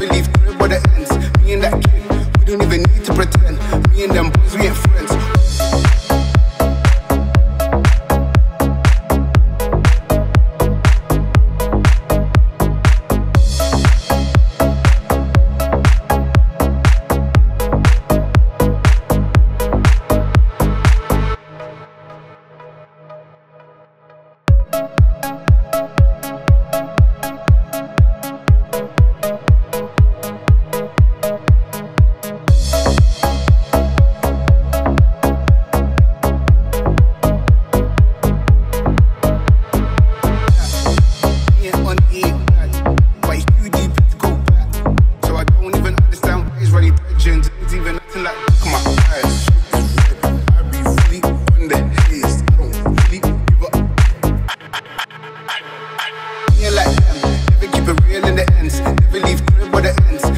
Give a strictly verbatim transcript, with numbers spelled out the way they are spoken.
leave crib where the ends. Me and that kid, we don't even need to pretend. Me and them boys, we ain't friends. Never keep it real in the ends. Never leave crib where the ends.